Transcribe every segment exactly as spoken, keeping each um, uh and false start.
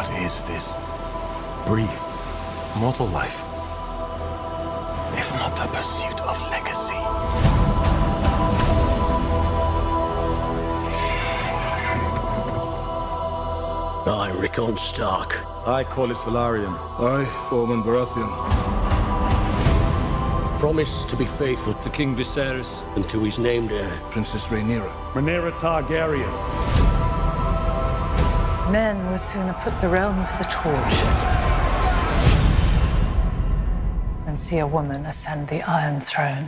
What is this brief, mortal life, if not the pursuit of legacy? I, Rickon Stark. I, Corlys Velaryon. I, Ormond Baratheon. Promise to be faithful to King Viserys and to his named heir, Princess Rhaenyra. Rhaenyra Targaryen. Men would sooner put the realm to the torch than see a woman ascend the Iron Throne.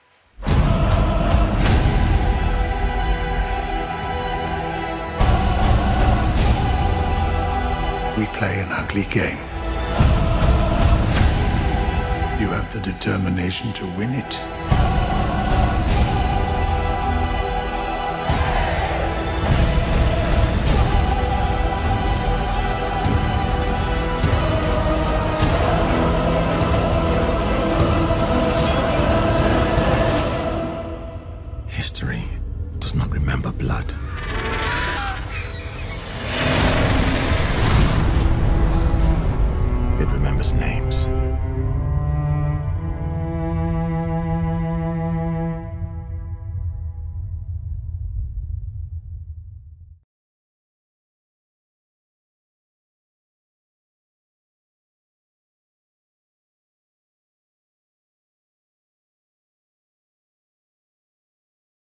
We play an ugly game. You have the determination to win it. History does not remember blood. It remembers names.